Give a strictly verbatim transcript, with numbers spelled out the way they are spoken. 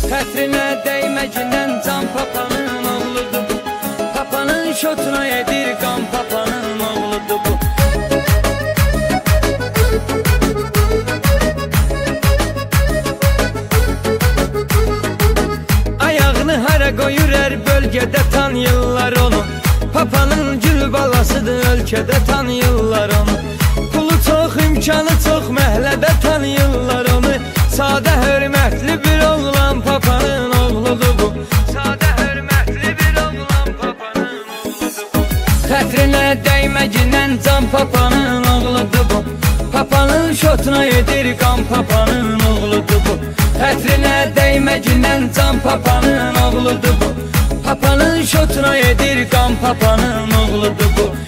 Xətrinə dəyməgindən can papanın oğludur bu. Papanın şotuna edir qan, papanın oğludur bu. Ayağını hara qoyur hər bölgədə tanıyırlar onu. Papanın gül balasıdır, ölkədə tanıyırlar onu. Pulu çox, imkanı çox, məhlədə tanıyırlar onu. Sadə hörmətli bir oğlan, papanın oğludur bu. Sadə hörmətli bir oğlan, papanın oğludur bu. Xətrinə dəyməgindən can, papanın oğludur bu. Papanın şotuna edir qan, papanın oğludur bu. Xətrinə dəyməgindən can, papanın oğludur bu. Papanın şotuna edir qan, papanın oğludur bu.